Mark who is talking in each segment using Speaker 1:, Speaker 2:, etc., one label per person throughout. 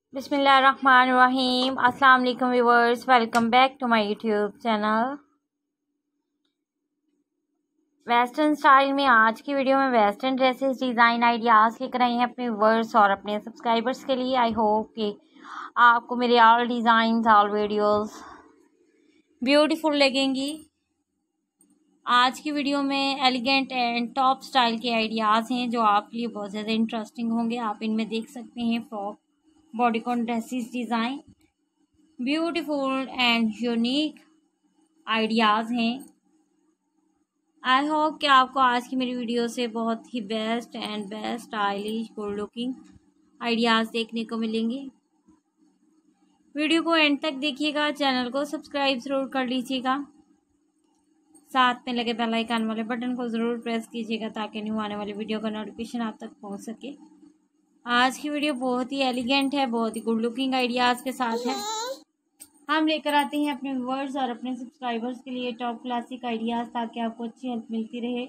Speaker 1: बिस्मिल्लाहिर्रहमानिर्रहीम। अस्सलाम वालेकुम viewers, welcome back to my YouTube channel. Western style में आज की वीडियो में वेस्टर्न ड्रेसेस डिज़ाइन आइडियाज़ लेकर आई हैं अपने व्यूअर्स और अपने सब्सक्राइबर्स के लिए। आई होप कि आपको मेरे all design all videos beautiful लगेंगी। आज की वीडियो में एलिगेंट एंड टॉप स्टाइल के आइडियाज़ हैं जो आपके लिए बहुत ज़्यादा इंटरेस्टिंग होंगे। आप इनमें देख सकते हैं frock, bodycon dresses design, beautiful and unique ideas हैं। आई होप कि आपको आज की मेरी वीडियो से बहुत ही best stylish good looking ideas देखने को मिलेंगे। वीडियो को एंड तक देखिएगा, चैनल को सब्सक्राइब ज़रूर कर लीजिएगा, साथ में लगे बेल आइकन वाले बटन को ज़रूर प्रेस कीजिएगा ताकि न्यू आने वाली वीडियो का नोटिफिकेशन आप तक पहुंच सके। आज की वीडियो बहुत ही एलिगेंट है, बहुत ही गुड लुकिंग आइडियाज़ के साथ है। हम लेकर आते हैं अपने व्यूअर्स और अपने सब्सक्राइबर्स के लिए टॉप क्लासिक आइडियाज़ ताकि आपको अच्छी हेल्प मिलती रहे,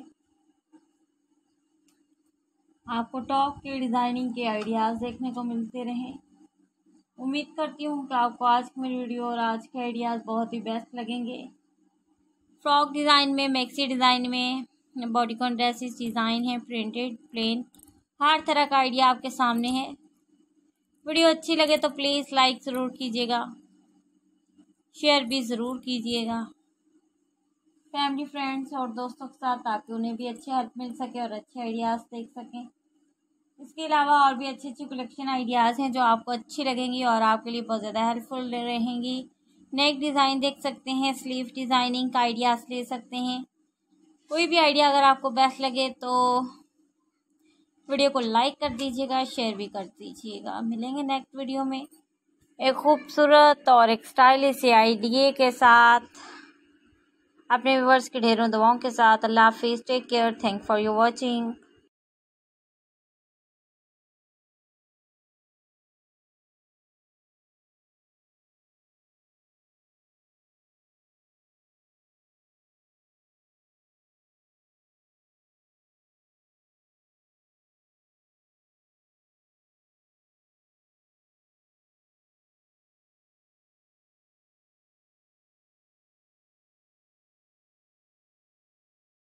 Speaker 1: आपको टॉप के डिज़ाइनिंग के आइडियाज़ देखने को मिलते रहें। उम्मीद करती हूँ कि आपको आज की मेरी वीडियो और आज के आइडियाज़ बहुत ही बेस्ट लगेंगे। फ्रॉक डिज़ाइन में, मैक्सी डिज़ाइन में, बॉडीकॉन ड्रेसेस डिज़ाइन है, प्रिंटेड, प्लेन, हर तरह का आइडिया आपके सामने है। वीडियो अच्छी लगे तो प्लीज़ लाइक ज़रूर कीजिएगा, शेयर भी ज़रूर कीजिएगा फैमिली, फ्रेंड्स और दोस्तों के साथ ताकि उन्हें भी अच्छी हेल्प मिल सके और अच्छे आइडियाज़ देख सकें। इसके अलावा और भी अच्छी अच्छी कलेक्शन आइडियाज़ हैं जो आपको अच्छी लगेंगी और आपके लिए बहुत ज़्यादा हेल्पफुल रहेंगी। नेक डिज़ाइन देख सकते हैं, स्लीव डिज़ाइनिंग का आइडियाज़ ले सकते हैं। कोई भी आइडिया अगर आपको बेस्ट लगे तो वीडियो को लाइक कर दीजिएगा, शेयर भी कर दीजिएगा। मिलेंगे नेक्स्ट वीडियो में एक खूबसूरत और एक स्टाइलिश आइडिया के साथ, अपने व्यूअर्स के ढेरों दुआओं के साथ। अल्लाह हाफिज़, take care, thank for your watching.